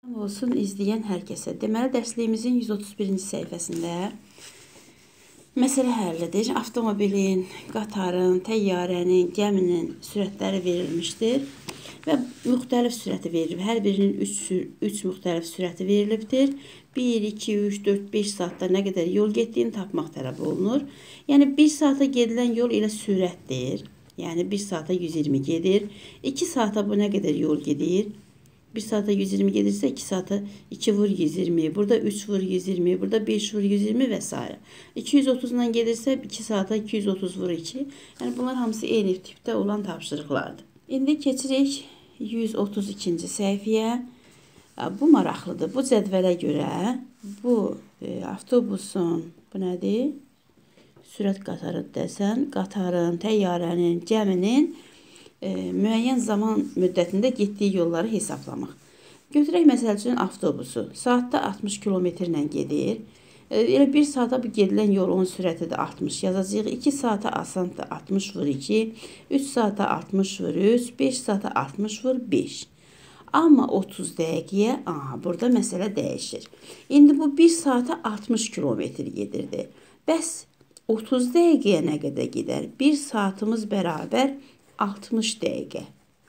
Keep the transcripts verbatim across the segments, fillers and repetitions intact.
Olsun izləyən hər kəsə. Deməli, dərsliyimizin yüz otuz birinci səhifəsində məsələ həllidir. Avtomobilin, qatarın, təyyarənin, gəminin sürətləri verilmişdir və müxtəlif sürəti verilib. Hər birinin üç müxtəlif sürəti verilibdir. bir, iki, üç, dörd, beş saatda nə qədər yol getdiyini tapmaq tələb olunur. Yəni, bir saata gedilən yol ilə sürətdir. Yəni, bir saata yüz iyirmi gedir. iki saata bu nə qədər yol gedir? bir saata yüz iyirmi gedirsə, iki saata iki vur yüz iyirmi, burada üç vur yüz iyirmi, burada beş vur yüz iyirmi və s. iki yüz otuz ilə gedirsə, iki saata iki yüz otuz vur iki. Yəni, bunlar hamısı eyni tipdə olan tapşırıqlardır. İndi keçirik yüz otuz ikinci səhifəyə. Bu maraqlıdır. Bu cədvələ görə bu e, avtobusun, bu nədir? Sürət qatarı desən, qatarın, təyyarənin, gəminin E, müəyyən zaman müddətində getdiyi yolları hesablamaq. Götürək məsəl üçün avtobusu. Saatda altmış kilometr ilə gedir. E, elə bir saata bu gedilən yolun sürəti də altmış yazacağıq. iki saata asan da altmış vur iki, üç saata altmış vur üç, beş saata altmış vur beş. Amma otuz dəqiqəyə, aha, burada məsələ dəyişir. İndi bu bir saata altmış kilometr gedirdi. Bəs otuz dəqiqəyə nə qədər gedər? bir saatımız bərabər altmış dəqiqə.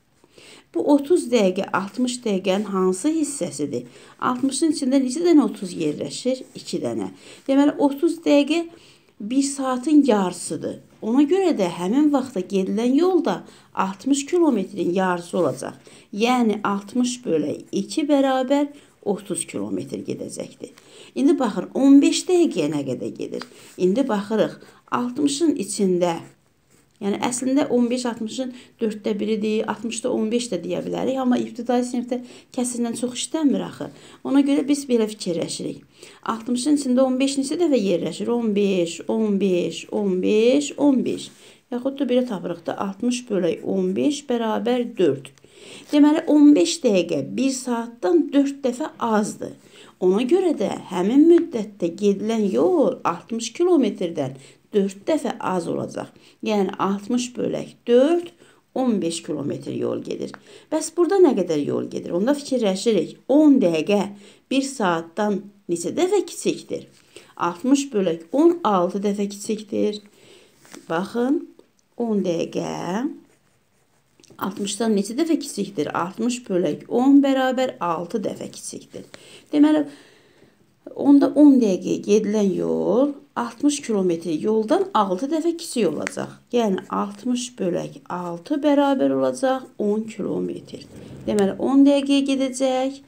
Bu otuz dəqiqə altmış dəqiqənin hansı hissəsidir? altmışın içində neçə dənə otuz yerləşir? iki dənə. Deməli, otuz dəqiqə bir saatın yarısıdır. Ona görə də həmin vaxtda gedilən yolda altmış kilometrin yarısı olacaq. Yəni, altmış bölək iki bərabər otuz kilometr gedəcəkdir. İndi baxın, on beş dəqiqəyə nə qədər gedir? İndi baxırıq, altmışın içində, yəni, əslində on beş altmışın dörddə biridir, altmışda on beş də deyə bilərik. Amma ibtidai sinifdə kəsirlə çox işlənmir axı. Ona görə biz belə fikirləşirik. altmışın içində on beş neçə dəfə yerləşir? on beş, on beş, on beş, on beş. Yaxud da belə tapırıq da altmış bölək on beş bərabər dörd. Deməli, on beş dəqiqə bir saatdan dörd dəfə azdır. Ona görə də həmin müddətdə gedilən yol altmış kilometrdən dörd dəfə az olacaq. Yəni, altmış bölək dörd, on beş kilometr yol gedir. Bəs burada nə qədər yol gedir? Onda fikirləşirik. on dəqiqə bir saatdan neçə dəfə kiçikdir? altmış bölək on altı dəfə kiçikdir. Baxın, on dəqiqə altmışdan neçə dəfə kiçikdir? altmış bölək on bərabər altı dəfə kiçikdir. Deməli, onda on dəqiqə gedilən yol altmış kilometr yoldan altı dəfə kiçik olacaq. Yəni, altmış bölək altı bərabər olacaq on kilometr. Deməli, on dəqiqəyə gedəcək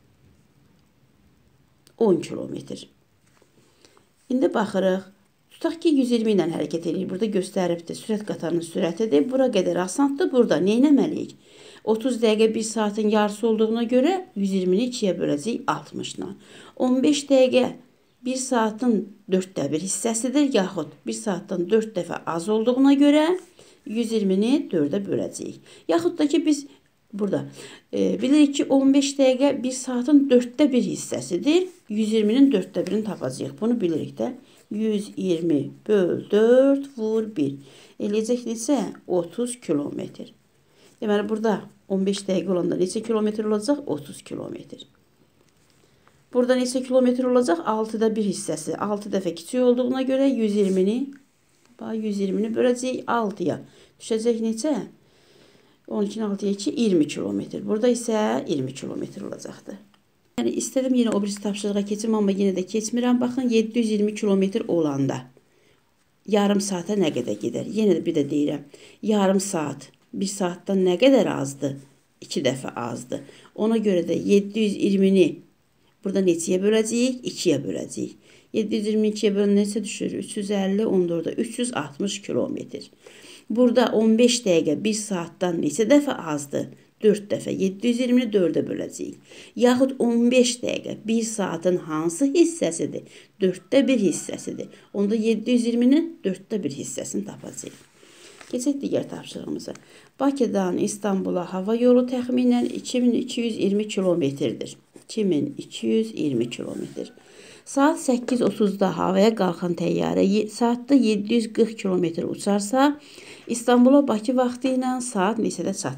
on kilometr. İndi baxırıq. Tutaq ki, yüz iyirmi ilə hərəkət edir. Burada göstəribdir. Sürət qatarının sürətidir. Bura qədər asandır. Burada nə etməliyik? otuz dəqiqə bir saatın yarısı olduğuna görə yüz iyirmini ikiyə böləcəyik altmışla. on beş dəqiqə bir saatın dörddə bir hissəsidir, yaxud bir saatdan dörd dəfə az olduğuna görə yüz iyirmini dördə böləcəyik. Yaxud da ki, biz burada e, bilirik ki, on beş dəqiqə bir saatın dörddə bir hissəsidir. yüz iyirminin dörddə birini tapacağıq. Bunu bilirik də. yüz iyirmi böl dörd vur bir. Eləyəcək neçə? otuz kilometr. Deməli, burada on beş dəqiqə olanda neçə kilometr olacaq? otuz kilometr. Burada neçə kilometr olacaq? altıda bir hissəsi. altı dəfə kiçik olduğuna görə yüz iyirmini yüz iyirmini böləcəyik altıya. Düşəcək neçə? on ikini altıya iki, iyirmi kilometr. Burada isə iyirmi kilometr olacaqdır. Yəni, istədim yenə o birisi tapşırığa keçim, amma yenə də keçmirəm. Baxın, yeddi yüz iyirmi kilometr olanda yarım saata nə qədər gedər? Yenə də bir də deyirəm. Yarım saat bir saatdan nə qədər azdır? iki dəfə azdır. Ona görə də yeddi yüz iyirmini burada neçəyə böləcəyik? ikiyə böləcəyik. yeddi yüz iyirmi ikiyə bölən neçə düşür? üç yüz əlli, on dördə üç yüz altmış kilometr. Burada on beş dəqiqə bir saatdan neçə dəfə azdır? dörd dəfə. yeddi yüz iyirmini dördə böləcəyik. Yaxud on beş dəqiqə bir saatın hansı hissəsidir? dörddə bir hissəsidir. Onda yeddi yüz iyirminin dörddə bir hissəsini tapacağıq. Keçək digər tapşırığımıza. Bakıdan İstanbula hava yolu təxminən iki min iki yüz iyirmi kilometrdir. iki min iki yüz iyirmi kilometr. Saat səkkiz otuzda havaya qalxan təyyarə saatda yeddi yüz qırx kilometr uçarsa, İstanbula Bakı vaxtı ilə saat neçədə çatar?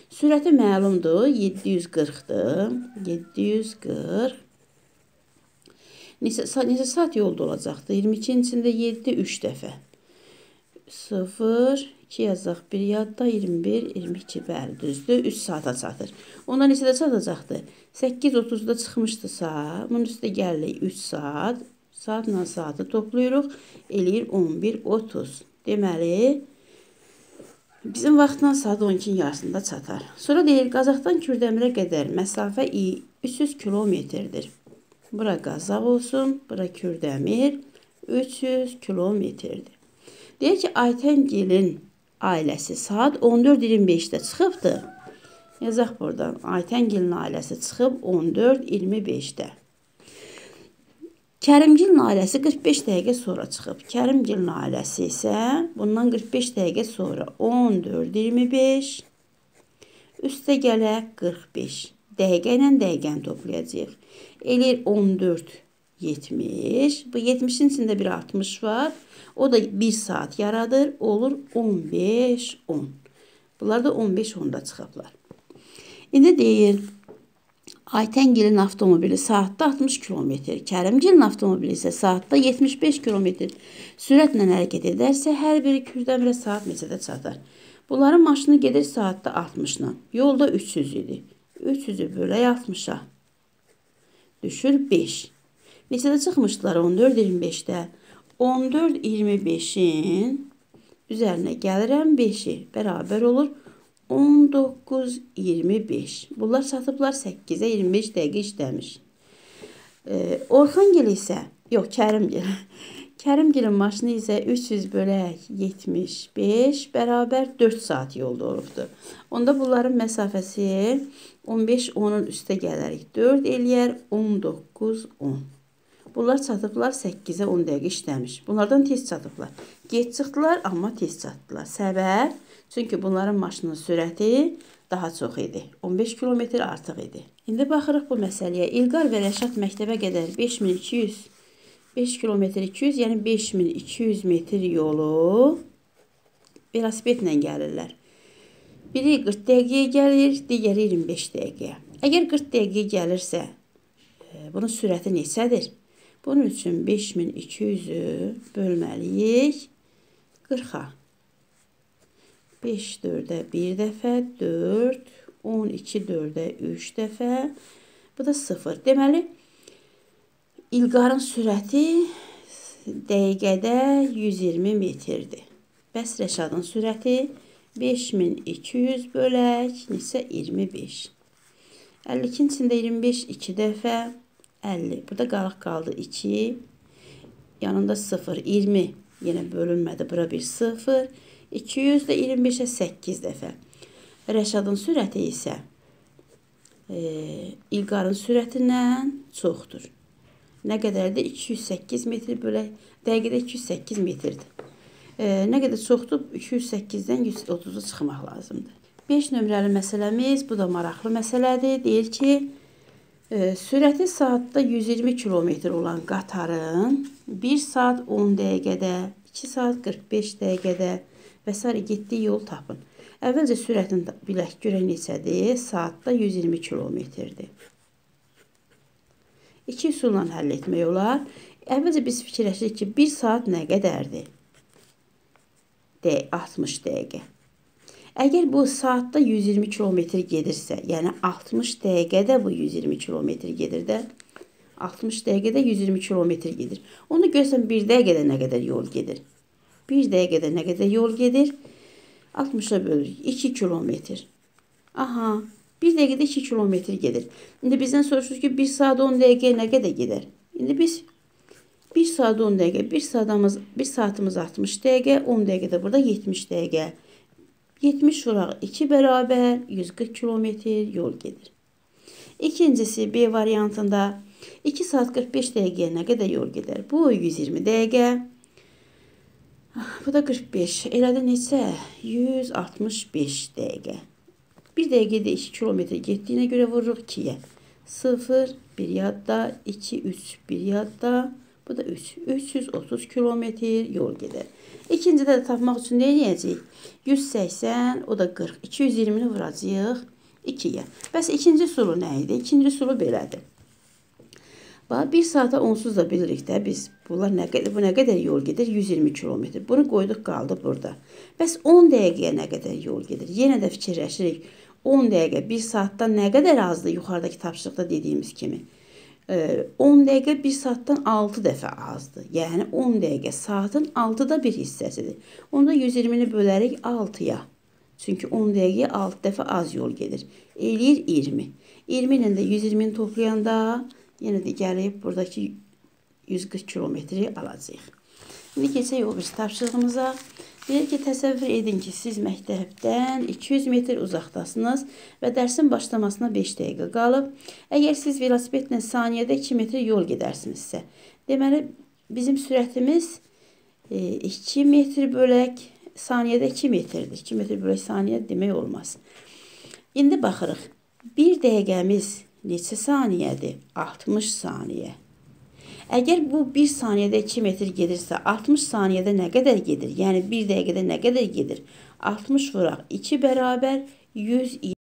Sürəti məlumdur, yeddi yüz qırxdır. yeddi yüz qırx. Neçə, neçə saat yolda olacaqdır? iyirmi ikinin içində yeddi, üç dəfə. sıfır, iki yazaq, bir yadda, iyirmi bir, iyirmi iki, bəli, düzdür, üç saata çatır. Onda neçədə çatacaqdır? səkkiz otuzda çıxmışdısa, bunun üstə gəlirik üç saat. Saatla saatı toplayırıq, eləyir on bir otuz. Deməli, bizim vaxtla saat on ikinin yarısında çatar. Sonra deyir, Qazaxdan Kürdəmirə qədər məsafə üç yüz kilometrdir. Bura Qazax olsun, bura Kürdəmir üç yüz kilometrdir. Deyir ki, Aytəngilin ailəsi saat on dörd iyirmi beşdə çıxıbdır. Yazaq buradan, Aytəngilin ailəsi çıxıb on dörd iyirmi beşdə. Kərimgilin ailəsi qırx beş dəqiqə sonra çıxıb. Kərimgilin ailəsi isə bundan qırx beş dəqiqə sonra on dörd iyirmi beş üstə gələ qırx beş. Dəqiqə ilə dəqiqəni toplayacağıq. Eləyir on dörd yetmiş. Bu yetmişin içində bir altmış var. O da bir saat yaradır. Olur on beş on. Bunlar da on beş onda çıxıblar. İndi deyir, Aytəngilin avtomobili saatda altmış kilometr, Kərimgilin avtomobili isə saatda yetmiş beş kilometr sürətlə hərəkət edərsə, hər biri Kürdəmirə saat neçədə çatar? Bunların maşını gedir saatda altmışla. Yolda üç yüz idi. üç yüzü bölək altmışa. Düşür beş. Neçədə çıxmışdılar? on dörd iyirmi beşdə. on dörd iyirmi beşin üzərinə gəlirəm beşi. Bərabər olur on doqquz iyirmi beş. Bunlar çatıblar səkkizə iyirmi beş dəqiqə işləmiş. Ee, Orxangil isə, yox Kərimgil. Kərimgilin maşını isə üç yüz bölək yetmiş beş bərabər dörd saat yolda olubdur. Onda bunların məsafəsi on beş onun üstə gələrik. dörd eləyər on doqquz on. Bunlar çatıblar səkkizə on dəqiqə işləmiş. Bunlardan tez çatıblar. Geç çıxdılar, amma tez çatdılar. Səbəb? Çünki bunların maşının sürəti daha çox idi. on beş kilometr artıq idi. İndi baxırıq bu məsələyə. İlqar və Rəşad məktəbə qədər beş min iki yüz, beş kilometr iki yüz, yəni beş min iki yüz metr yolu velosipedlə gəlirlər. Biri qırx dəqiqəyə gəlir, digəri iyirmi beş dəqiqəyə. Əgər qırx dəqiqəyə gəlirsə, bunun sürəti neçədir? Bunun üçün beş min iki yüzü bölməliyik qırxa. beş dördə bir dəfə, dörd, on iki dördə üç dəfə, bu da sıfır. Deməli, İlqarın sürəti dəqiqədə yüz iyirmi metrdir. Bəs Rəşadın sürəti beş min iki yüz bölək, neçə iyirmi beş. əlli ikinin içində iyirmi beş iki dəfə, əlli. Burada qalıq qaldı iki, yanında sıfır, iyirmi. Yenə bölünmədi, bura bir sıfır. iki yüz də iyirmi beşə səkkiz dəfə. Rəşadın sürəti isə e, İlqarın sürətindən çoxdur. Nə qədərdir? iki yüz səkkiz metr bölək, dəqiqədə iki yüz səkkiz metrdir. E, nə qədər çoxdur? iki yüz səkkizdən yüz otuzu çıxmaq lazımdır. beş nömrəli məsələmiz, bu da maraqlı məsələdir. Deyir ki, e, sürəti saatda yüz iyirmi kilometr olan qatarın bir saat on dəqiqədə, iki saat qırx beş dəqiqədə və s. getdiyi yol tapın. Əvvəlcə sürətini bilək görək neçədir? Saatda yüz iyirmi kilometrdir. İki üsulla həll etmək olar. Əvvəlcə biz fikirləşirik ki, bir saat nə qədərdir? altmış dəqiqə. Əgər bu saatda yüz iyirmi kilometr gedirsə, yəni altmış dəqiqədə bu yüz iyirmi kilometr gedir də, altmış dəqiqədə yüz iyirmi kilometr gedir. Onu görsən bir dəqiqədə nə qədər yol gedir? bir dəqiqədə nə qədər yol gedir? altmışa bölürük. iki kilometr. Aha, bir dəqiqədə iki kilometr gedir. İndi bizdən soruşuruz ki, bir saat on dəqiqəyə nə qədər gedər? İndi biz bir saat on dəqiqə, bir saatımız, bir saatımız altmış dəqiqə, on dəqiqədə burada yetmiş dəqiqə. yetmiş vuraq iki bərabər yüz qırx kilometr yol gedir. İkincisi B variantında iki saat qırx beş dəqiqəyə nə qədər yol gedər? Bu yüz iyirmi dəqiqə. Bu da qırx beş. Elədi neçə? yüz altmış beş dəqiqə. bir dəqiqədə iki kilometr getdiyinə görə vururuq ikiyə. sıfır, bir yadda, iki, üç, bir yadda. Bu da üç. üç yüz otuz kilometr yol gedir. İkincidə də tapmaq üçün nə edəcəyik? yüz səksən, o da qırx. iki yüz iyirmini vuracağıq ikiyə. Bəs ikinci sulu nə idi? İkinci sulu belədir. Bax, bir saata onsuz da bilirik də biz. Bunlar nə qədər, bu nə qədər yol gedir? yüz iyirmi kilometr. Bunu qoyduq, qaldı burada. Bəs on dəqiqəyə nə qədər yol gedir? Yenə də fikirləşirik. on dəqiqə bir saatdan nə qədər azdır? Yuxarıdakı tapşırıqda dediyimiz kimi. on dəqiqə bir saatdan altı dəfə azdır. Yəni on dəqiqə saatın altıda bir hissəsidir. Onda yüz iyirmini bölərik altıya. Çünki on dəqiqəyə altı dəfə az yol gedir. Eləyir iyirmi. iyirmi ilə də yüz iyirmini toplayanda yenə də gəlib buradakı yüz qırx kilometri alacağıq. İndi keçək o bir tapşırığımıza. Deyir ki, təsəvvür edin ki, siz məktəbdən iki yüz metr uzaqdasınız və dərsin başlamasına beş dəqiqə qalıb. Əgər siz velosipedlə saniyədə iki metr yol gedərsinizsə, deməli, bizim sürətimiz iki metr bölək saniyədə iki metrdir. iki metr bölək saniyə demək olmaz. İndi baxırıq. bir dəqiqəmiz neçə saniyədir? altmış saniyə. Əgər bu bir saniyədə iki metr gedirsə, altmış saniyədə nə qədər gedir? Yəni bir dəqiqədə nə qədər gedir? altmış vuraq iki bərabər yüz iyirmi.